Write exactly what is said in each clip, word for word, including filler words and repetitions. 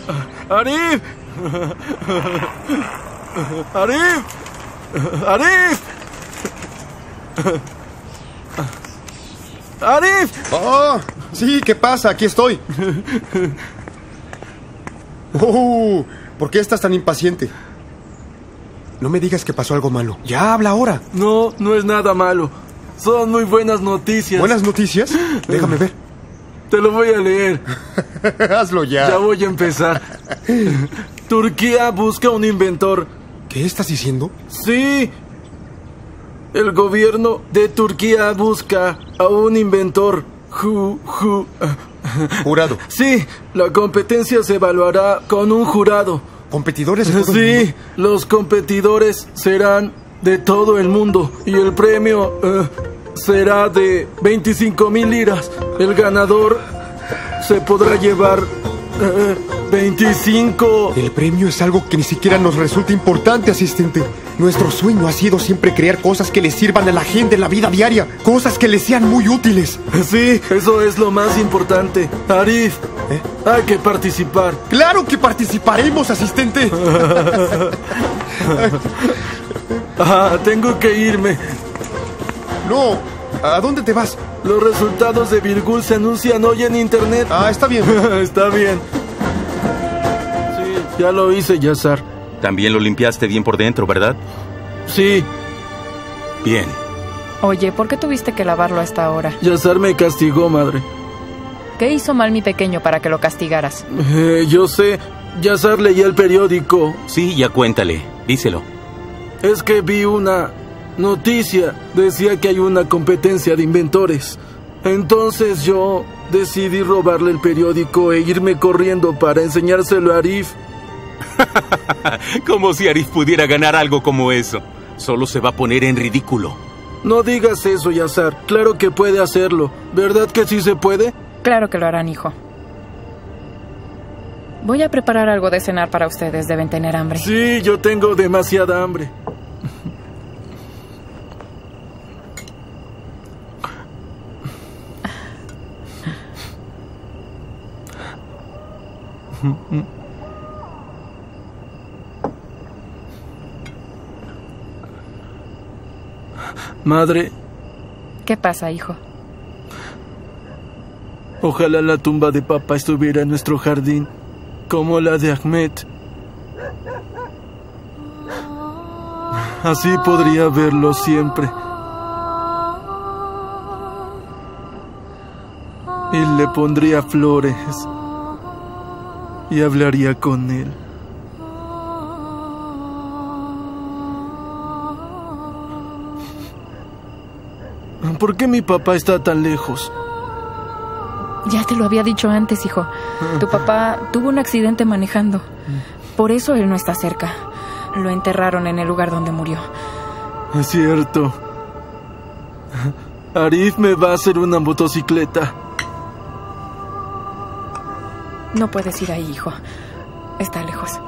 ¡Arif! ¡Arif! ¡Arif! ¡Arif! ¡Oh! Sí, ¿qué pasa? Aquí estoy. Oh, ¿por qué estás tan impaciente? No me digas que pasó algo malo. Ya habla ahora. No, no es nada malo. Son muy buenas noticias. ¿Buenas noticias? Déjame ver. Te lo voy a leer. Hazlo ya. Ya voy a empezar. Turquía busca un inventor. ¿Qué estás diciendo? Sí. El gobierno de Turquía busca a un inventor. Ju, ju. Jurado. Sí, la competencia se evaluará con un jurado. ¿Competidores de todo Sí, el mundo? los competidores serán de todo el mundo y el premio uh, será de veinticinco mil liras. El ganador se podrá llevar uh, veinticinco. El premio es algo que ni siquiera nos resulta importante, asistente. Nuestro sueño ha sido siempre crear cosas que le sirvan a la gente en la vida diaria. Cosas que les sean muy útiles. Sí, eso es lo más importante. Arif, ¿Eh? hay que participar. ¡Claro que participaremos, asistente! Ah, tengo que irme. No, ¿a dónde te vas? Los resultados de Virgul se anuncian hoy en internet. Ah, está bien. Está bien. Sí, ya lo hice, Yazar. También lo limpiaste bien por dentro, ¿verdad? Sí, Bien. Oye, ¿por qué tuviste que lavarlo hasta ahora? Yazar me castigó, madre. ¿Qué hizo mal mi pequeño para que lo castigaras? Eh, yo sé, Yazar leía el periódico. Sí, ya cuéntale. Díselo. Es que vi una noticia. Decía que hay una competencia de inventores. Entonces yo decidí robarle el periódico e irme corriendo para enseñárselo a Arif. Como si Arif pudiera ganar algo como eso. Solo se va a poner en ridículo. No digas eso, Yazar. Claro que puede hacerlo. ¿Verdad que sí se puede? Claro que lo harán, hijo. Voy a preparar algo de cenar para ustedes. Deben tener hambre. Sí, yo tengo demasiada hambre. Madre, ¿Qué pasa, hijo? ojalá la tumba de papá estuviera en nuestro jardín, como la de Ahmed. Así podría verlo siempre. Y le pondría flores. Y hablaría con él. ¿Por qué mi papá está tan lejos? Ya te lo había dicho antes, hijo. Tu papá tuvo un accidente manejando. Por eso él no está cerca. Lo enterraron en el lugar donde murió. Es cierto. Arif me va a hacer una motocicleta. No puedes ir ahí, hijo. Está lejos.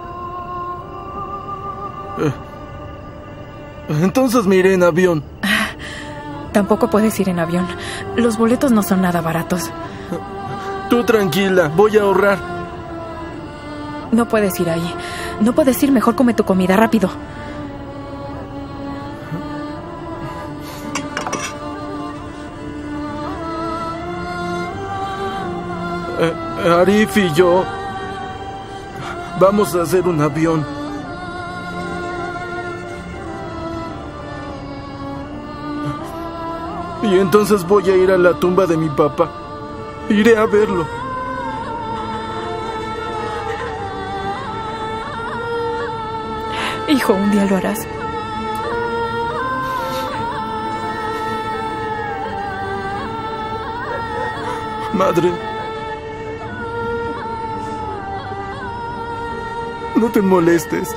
Entonces me iré en avión. Tampoco puedes ir en avión. Los boletos no son nada baratos. Tú tranquila, voy a ahorrar. No puedes ir ahí. No puedes ir, mejor come tu comida, rápido. Eh, Arif y yo vamos a hacer un avión. Y entonces voy a ir a la tumba de mi papá. Iré a verlo. Hijo, un día lo harás. Madre, no te molestes.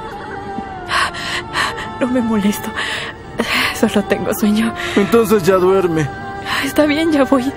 No me molesto. Solo tengo sueño. Entonces ya duerme. Está bien, ya voy.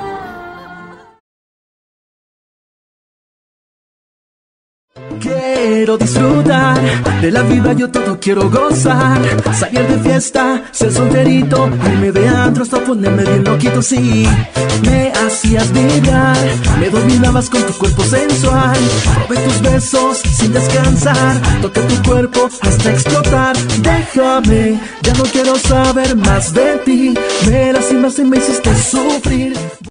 ¿Qué quiero disfrutar de la vida, yo todo quiero gozar. Salir de fiesta, ser solterito, irme de antro hasta ponerme bien loquito, sí. Me hacías vibrar, me dominabas con tu cuerpo sensual. Probé tus besos sin descansar, toqué tu cuerpo hasta explotar. Déjame, ya no quiero saber más de ti. Me lastimaste y me hiciste sufrir.